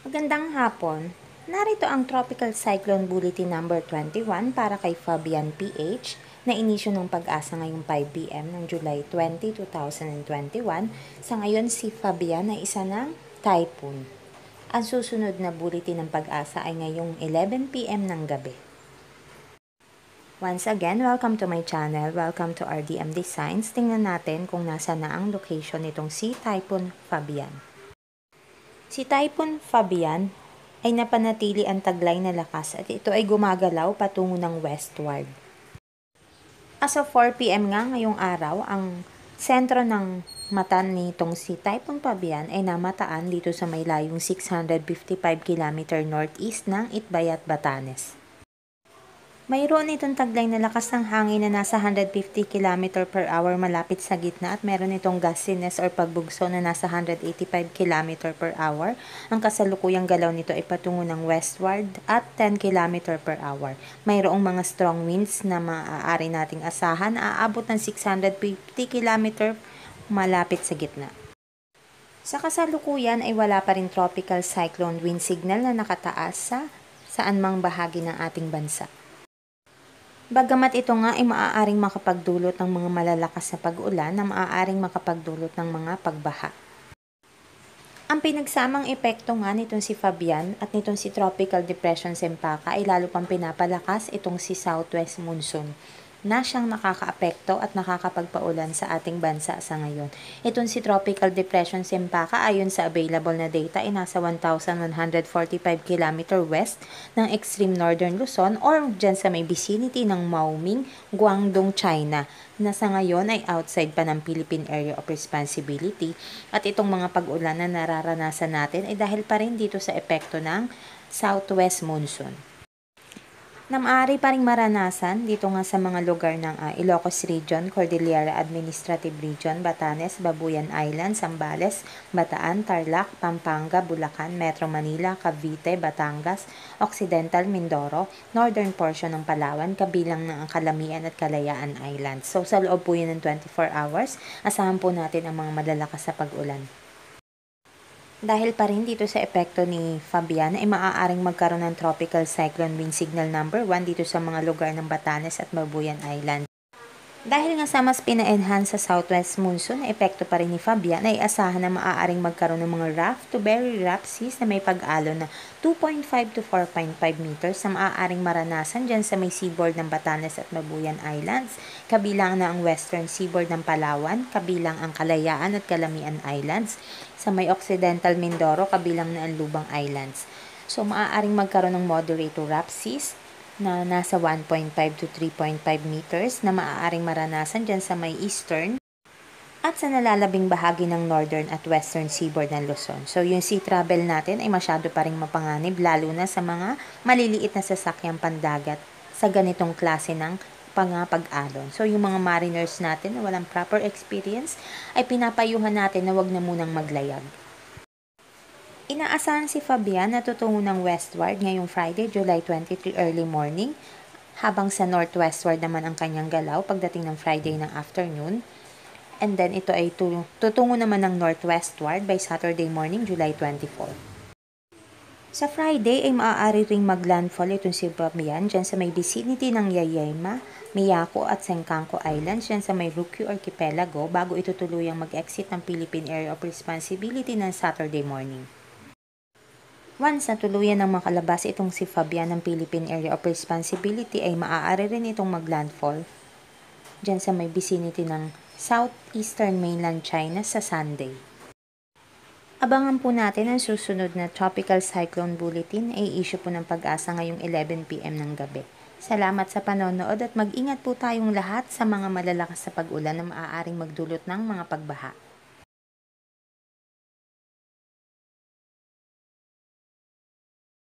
Magandang hapon. Narito ang Tropical Cyclone Bulletin number 21 para kay Fabian PH na inisyo ng Pag-asa ngayong 5 p.m. ng July 20, 2021. Sa ngayon, si Fabian ay isa ng typhoon. Ang susunod na bulletin ng Pag-asa ay ngayong 11 p.m. ng gabi. Once again, welcome to my channel. Welcome to RDM Designs. Tingnan natin kung nasa na ang location nitong si Typhoon Fabian. Si Typhoon Fabian ay napanatili ang taglay na lakas at ito ay gumagalaw patungo ng westward. As of 4 p.m. nga ngayong araw, ang sentro ng mata nitong si Typhoon Fabian ay namataan dito sa may layong 655 km northeast ng Itbayat, Batanes. Mayroon itong taglay na lakas ng hangin na nasa 150 km per hour malapit sa gitna at meron itong gustiness or pagbugso na nasa 185 km per hour. Ang kasalukuyang galaw nito ay patungo ng westward at 10 km per hour. Mayroong mga strong winds na maaari nating asahan, aabot ng 650 km malapit sa gitna. Sa kasalukuyan ay wala pa rin tropical cyclone wind signal na nakataas sa saan mang bahagi ng ating bansa. Bagamat ito nga ay maaaring makapagdulot ng mga malalakas na pag-ulan na maaaring makapagdulot ng mga pagbaha. Ang pinagsamang epekto nga nitong si Fabian at nitong si Tropical Depression Sempaka ay lalo pang pinapalakas itong si Southwest Monsoon na siyang nakakaapekto at nakakapagpaulan sa ating bansa sa ngayon. Itong si Tropical Depression Sempaka ayon sa available na data ay nasa 1,145 km west ng extreme northern Luzon or dyan sa may vicinity ng Maoming, Guangdong, China na sa ngayon ay outside pa ng Philippine Area of Responsibility at itong mga pag-ulan na nararanasan natin ay dahil pa rin dito sa epekto ng Southwest Monsoon na maaari pa ring maranasan dito nga sa mga lugar ng Ilocos Region, Cordillera Administrative Region, Batanes, Babuyan Island, Zambales, Bataan, Tarlac, Pampanga, Bulacan, Metro Manila, Cavite, Batangas, Occidental Mindoro, northern portion ng Palawan, kabilang ng Calamian at Kalayaan Islands. So sa loob po yun ng 24 hours, asahan po natin ang mga malalakas sa pag-ulan. Dahil pa rin dito sa epekto ni Fabian ay maaaring magkaroon ng tropical cyclone wind signal number 1 dito sa mga lugar ng Batanes at Babuyan Island. Dahil nga sa mas pina-enhance sa Southwest Monsoon na epekto pa rin ni Fabian ay asahan na maaaring magkaroon ng mga rough to very rough seas na may pag-alon na 2.5 to 4.5 meters na maaaring maranasan dyan sa may seaboard ng Batanes at Babuyan Islands, kabilang na ang western seaboard ng Palawan, kabilang ang Kalayaan at Calamian Islands, sa may Occidental Mindoro, kabilang na ang Lubang Islands. So maaaring magkaroon ng moderate to rough seas na nasa 1.5 to 3.5 meters na maaaring maranasan dyan sa may eastern at sa nalalabing bahagi ng northern at western seaboard ng Luzon. So yung sea travel natin ay masyado pa rin mapanganib lalo na sa mga maliliit na sasakyang pandagat sa ganitong klase ng pag-alon. So yung mga mariners natin na walang proper experience ay pinapayuhan natin na wag na munang maglayag. Inaasahan si Fabian na tutungo ng westward ngayong Friday, July 23 early morning, habang sa northwestward naman ang kanyang galaw pagdating ng Friday ng afternoon. And then ito ay tutungo naman ng northwestward by Saturday morning, July 24. Sa Friday ay maaari ring maglandfall itong si Fabian dyan sa may vicinity ng Yayayma, Miyako at Sengkangko Islands dyan sa may Ryukyu Archipelago bago ito tuluyang mag-exit ng Philippine Area of Responsibility ng Saturday morning. Once na tuluyan ng makalabas itong si Fabian ng Philippine Area of Responsibility ay maaari rin itong maglandfall dyan sa may vicinity ng southeastern mainland China sa Sunday. Abangan po natin ang susunod na Tropical Cyclone Bulletin ay issue po ng Pag-asa ngayong 11 p.m. ng gabi. Salamat sa panonood at mag-ingat po tayong lahat sa mga malalakas sa pag-ulan na maaaring magdulot ng mga pagbaha.